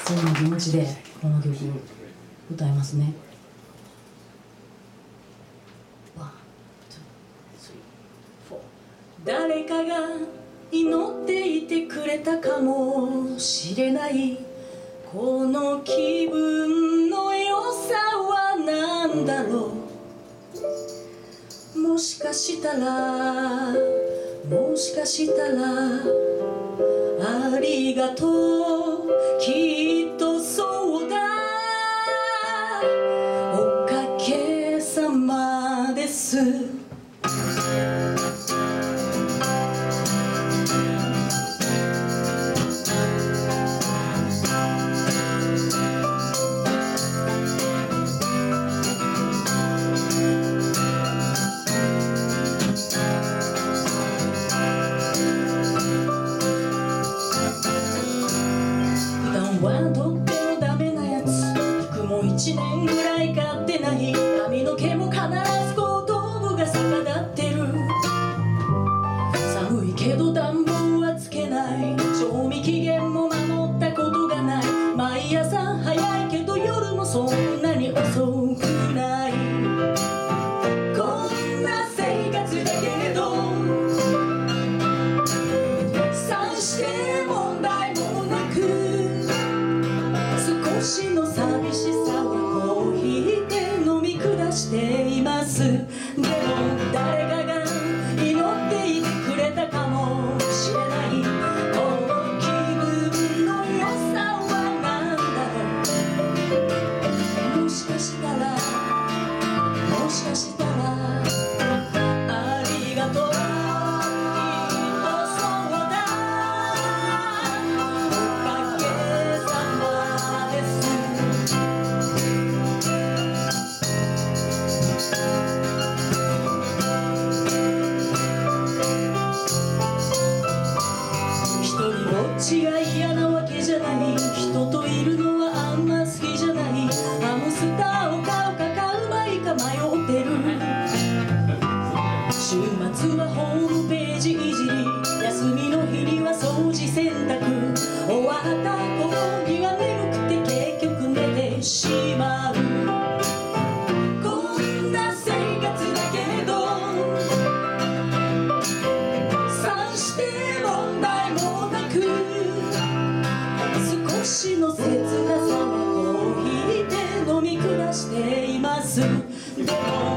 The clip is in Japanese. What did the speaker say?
そんな気持ちでこの曲歌いますね。誰かが祈っていてくれたかもしれない、この気分の良さは何だろう。もしかしたらありがとう、きっとそうだ、おかげさまです。とってもダメなやつ、服も1年ぐらい買ってない、髪の毛も必ず後頭部が逆立ってる。寒いけど暖房はつけない、賞味期限も守ったことがない、毎朝早いけど夜もそんなに遅くない、こんな生活だけれどさして問題もなく、少しの寂しさはコーヒーで飲み下しています。でも誰かが祈っていてくれたかもしれない、この気分の良さは何だろう。もしかしたらありがとう、違い嫌なわけじゃない、人といるのはあんま好きじゃない、ハムスターを買うか買うまいか迷ってる。週末はホームページいじり、休みの日には掃除洗濯、終わった頃には眠くて結局寝てしまう。こんな生活だけれどさして問題もなく、少しの切なさはコーヒーで飲み下しています。でも